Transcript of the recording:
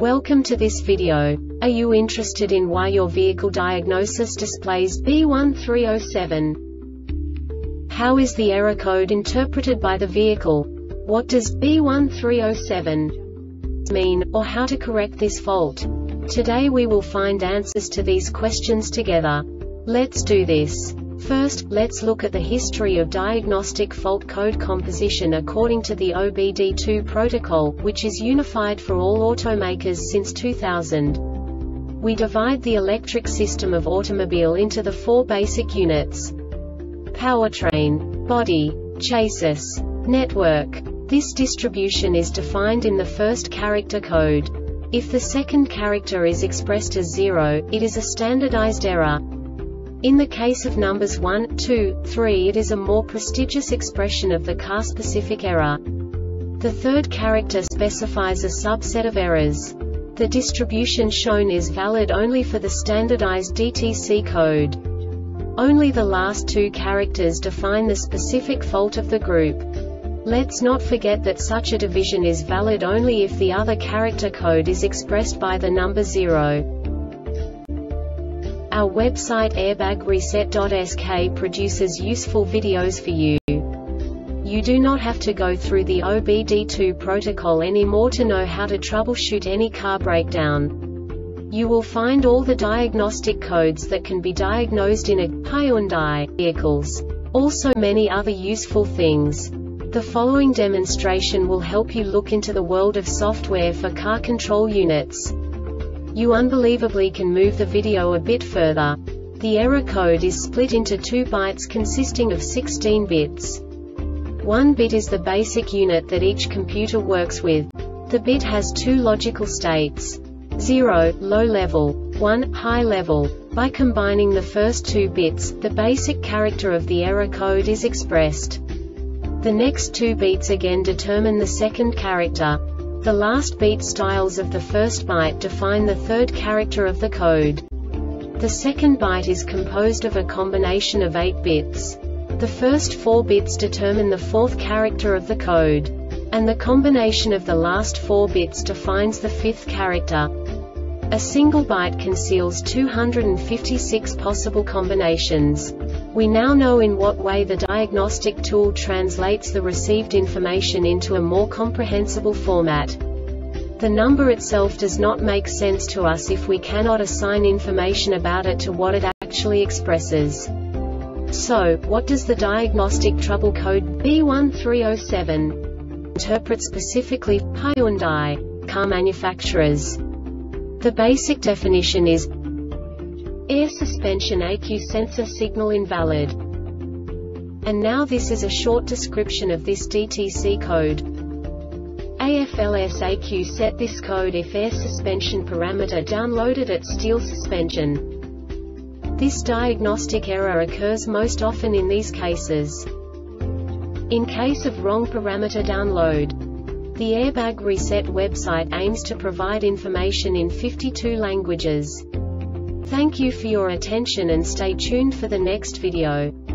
Welcome to this video. Are you interested in why your vehicle diagnosis displays B1307? How is the error code interpreted by the vehicle? What does B1307 mean, or how to correct this fault? Today we will find answers to these questions together. Let's do this. First, let's look at the history of diagnostic fault code composition according to the OBD2 protocol, which is unified for all automakers since 2000. We divide the electric system of automobile into the four basic units: powertrain, body, chassis, network. This distribution is defined in the first character code. If the second character is expressed as 0, it is a standardized error. In the case of numbers 1, 2, 3, it is a more prestigious expression of the car-specific error. The third character specifies a subset of errors. The distribution shown is valid only for the standardized DTC code. Only the last two characters define the specific fault of the group. Let's not forget that such a division is valid only if the other character code is expressed by the number 0. Our website airbagreset.sk produces useful videos for you. You do not have to go through the OBD2 protocol anymore to know how to troubleshoot any car breakdown. You will find all the diagnostic codes that can be diagnosed in a Hyundai vehicles. Also many other useful things. The following demonstration will help you look into the world of software for car control units. You unbelievably can move the video a bit further. The error code is split into 2 bytes consisting of 16 bits. 1 bit is the basic unit that each computer works with. The bit has 2 logical states: 0, low level, 1, high level. By combining the first 2 bits, the basic character of the error code is expressed. The next 2 beats again determine the second character. The last beat styles of the first byte define the third character of the code. The second byte is composed of a combination of 8 bits. The first 4 bits determine the fourth character of the code. And the combination of the last 4 bits defines the fifth character. A single byte conceals 256 possible combinations. We now know in what way the diagnostic tool translates the received information into a more comprehensible format. The number itself does not make sense to us if we cannot assign information about it to what it actually expresses. So, what does the diagnostic trouble code B1307 interpret specifically for Hyundai car manufacturers? The basic definition is air suspension ECU sensor signal invalid. And now this is a short description of this DTC code. AFLS ECU set this code if air suspension parameter downloaded at steel suspension. This diagnostic error occurs most often in these cases. In case of wrong parameter download, the Airbag Reset website aims to provide information in 52 languages. Thank you for your attention and stay tuned for the next video.